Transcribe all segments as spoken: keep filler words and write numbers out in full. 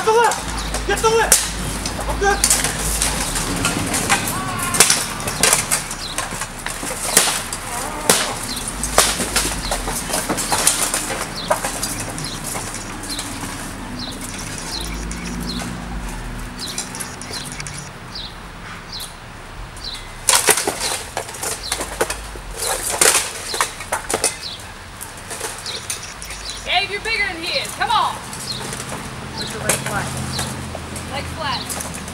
Got the lift! Get the lift! I'm good! Gabe, you're bigger than he is. Come on. Put your leg flat. Legs flat.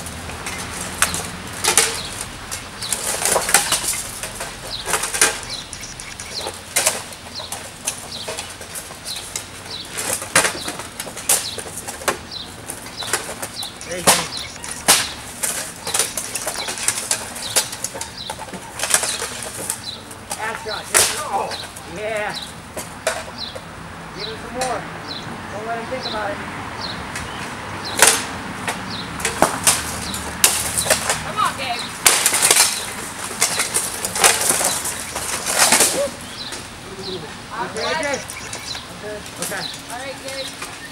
There you go. Ass shot. Oh, yeah. Give him some more. Don't let him think about it. Come on, Gabe. Okay, A J? I'm good. Okay. All right, Gabe.